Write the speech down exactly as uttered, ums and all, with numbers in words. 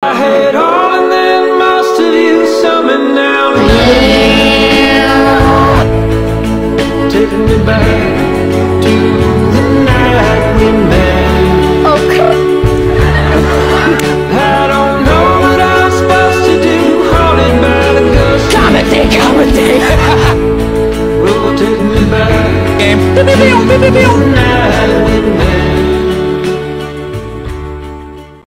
I had all and then most of you, summoned down, taking me back to the night we met. Okay. I don't know what I'm supposed to do, haunted by the ghost. Comedy, comedy. Oh, take me back Game. to the night.